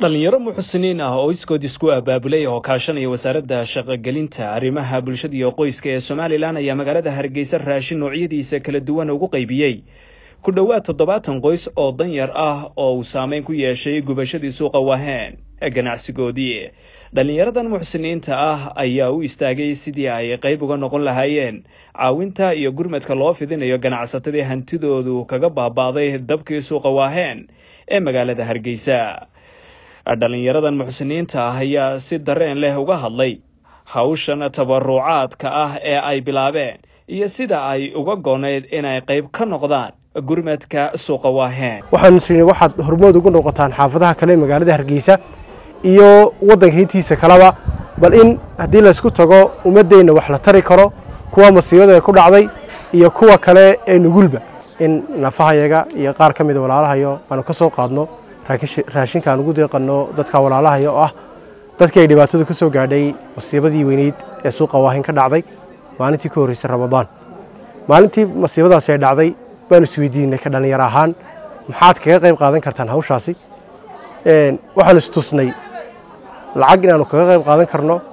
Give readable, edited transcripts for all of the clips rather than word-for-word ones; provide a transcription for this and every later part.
dhalinyaro muxsiniin ah oo iskood isku abaabulay oo kaashanaya wasaaradda shaqo-gelinta arrimaha bulshada iyo qoyska ee Soomaaliland ayaa magaalada Hargeysa raashin noocyadiisa kala duwan ugu qaybiyay ku dhawaad 70 qoys oo danyar ah oo uu saameyn ku yeeshay gubashadii suuqa Wahen ee ganacsigoodii. dhalinyaradan muxsiniinta ah ayaa u istaagay sidii ay qayb uga noqon lahaayeen caawinta iyo gurmadka loo fidinayo ganacsatada hantidoodu kaga baabaaday dabkii suuqa Wahen ee magaalada Hargeysa. dhalinyaradan muxsiniinta ah ayaa si dareen leh uga hadlay hawshan tabarucaadka ah ee ay bilaabeen iyo sida ay uga gooneed inay qayb ka noqdaan gurmadka suuqa Wahen. waxaan siinay waxaad hormood ugu noqotaan xaafadaha kale magaalada Hargeysa iyo wadanka intiisa kalaba bal in hadii la isku tago umadeena wax la tari karo kuwa masiibada ku dhacday iyo kuwa kale ee nugulba in nafahayaga iyo qaar kamid ah walaalahayo aanu ka soo qaadno raashinka ugu deeqano dadka walaalahayo ah dadkii ay dhibaatada ka soo gaadhay masiibadii weyneed ee suuqa Wahen ka dhacday maalintii ka horeysay Ramadan. maalintii masiibadaas ay dhacday baan isweydiinay ka dhalinyaro ahaan maxaad kaga qayb qaadan kartaan hawshaasi waxaan istusnay lacag inaanu kaga qayb qaadan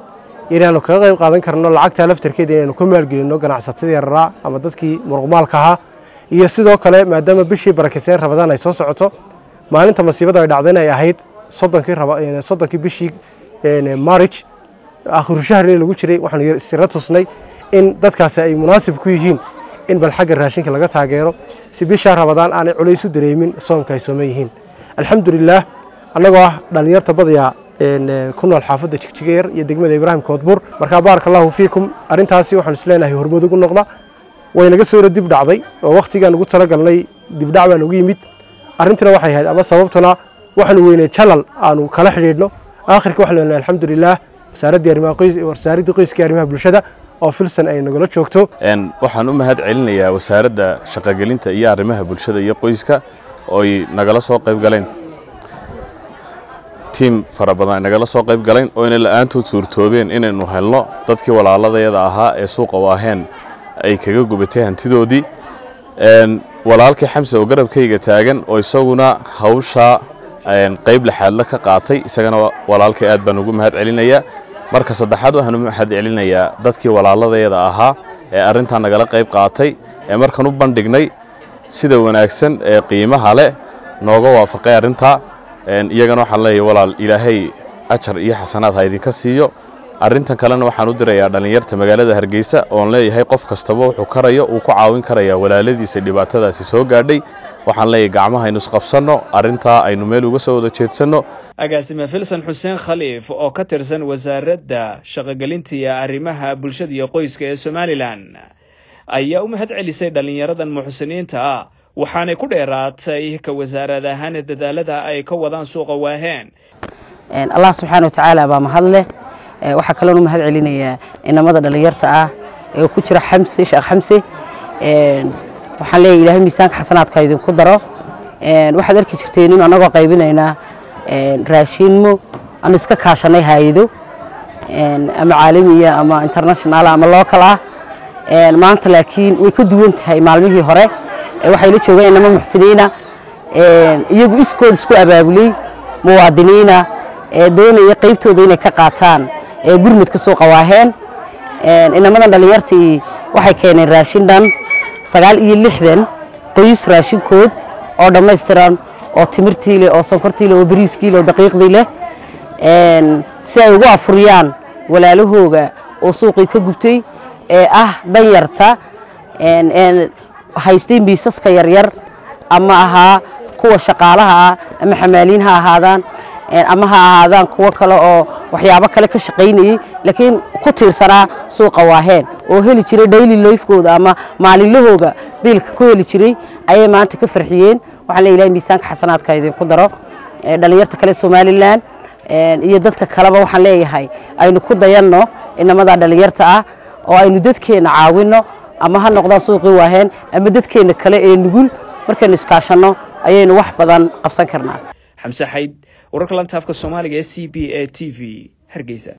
karno lacagta laftarkeeda inaanu ka maalgelino ganacsatada yaraa ama dadkii muruqmaalka ahaa iyo sidoo kale maadaama bishii barakeysan Ramadan ay soo socoto maalinta masiibada ay dhacday ay ahayd 30kii bishii March akhir shahri lagu jiray waxaan isra tusnay in dadkaasi ay munaasib ku yihiin in bal xagga raashinka laga taageero si bisha Ramadan aan culays u dareemin soomka ay soomeeyeen. alxamdulillah anagoo dhalinyarta badaya ku nool xaafadda Jigjigeer iyo degmada Ibrahim Koodbur marka barakallahu fiikum arintaasi waxaan isleenahay hormood ugu noqda way naga soo dib dhacday oo waqtigan ugu talagalnay dib dhac baan ugu yimid arintuna waxay ahayd ama sababtuna waxaan weynay channel aanu kala xiriirno aakhirka wax leeyahay alxamdulillah wasaaradda qoyska arrimaha bulshada oo filsan ay nagala joogto waxaan u mahad celinayaa wasaaradda shaqo-gelinta iyo arrimaha bulshada iyo qoyska oo ay nagala soo qayb galeen team farabadan nagala soo qayb galeen oo inay la'aantood suurtoobeen inaynu helno dadkii walaaladayada ahaa ee suuqa Wahen ay kaga gubatay hantidoodii walaalkii Xamse oo garabkayga taagan oo isaguna hawsha qayb laxaad la ka qaatay isagana walaalkii aad baan ugu mahad celinayaa marka saddexaad waxaan u mahad celinayaa dadkii walaaladayada ahaa ee arintan nagala qayb qaatay ee markan u bandhignay sida wanaagsan ee qiimaha leh nooga waafaqay arinta iyagana waxaan leeyahay walaal ilaahay ajar iyo xasanaad ha idinka siiyo arintan kalena waxaan u dirayaa dhalinyarta magaalada Hargeysa oo leeyahay qof kastaba wuxuu karayo uu ku caawin karaya walaaladiisa dhibaatadaasi soo gaadhay waxaan leeyahay gacmaha aynu isqabsano arinta aynu meel uga soo wada jeedsano. agaasime Filsan Xuseen Khaliif oo ka tirsan wasaaradda shaqo-gelinta iyo arrimaha bulshada iyo qoyska ee Soomaaliland ayaa u mahad celisay dhalinyaradan muxsiniinta ah waxaanay ku dheeraatay ka wasaaradahan dadaalada ay ka wadaan suuqa Wahen. Allah subhanahu wa ta'ala baa mahadle waxa kale oo mahad celinayaa inamada dhalinyarta ah ee ku jira Xamse Sheekh Xamse waxaan leeyahay Ilaahay miisaanka xasanaadka idinku daro waxaad arki jirteen in anagoo qaybinayna raashinmo aan iska kaashanay hay'ado ama caalamiya ama international ama local ah maanta laakiin way ka duwan tahay maalmihii hore waxay la joogeen inama muxsiniina iyagu iskood isku abaabulay muwaadiniina doonaya qaybtooda inay ka qaataan gurmadka suuqa Wahen inamadan dhalinyartii waxay keeneen raashin dhan 69 qoys raashinkood oo dhameystiran oo timirtii leh oo sonkortii leh oo bariiskii leh oo daqiiqdii leh si ay ugu afuriyaan walaalahooga oo suuqii ka gubtay ah danyarta haysteen biisaska yaryar ama aha kuwa shaqaalaha ama xamaaliin ha ahaadaan ama ha ahaadaan kuwa kale oo waxyaabo kale ka shaqeynayay laakiin ku tiirsanaa suuqa Wahen oo heli jiray daily life-kooda ama maalinlahooga biilka ku heli jiray ayay maanta ka farxiyeen waxaan leeyahay miisaanka xasanaadka idinku daro dhalinyarta kale Soomaaliland iyo dadka kaleba waxaan leeyahay aynu ku dayanno inamada dhalinyarta ah oo aynu dadkeena caawino ama ha noqdaan suuqii Wahen ama dadkeena kale ee nugul markaynu iskaashano ayaynu wax badan qabsan karnaa. Xamse Xayd wararka lantaafka Soomaaliga ee CBA TV Hargeysa.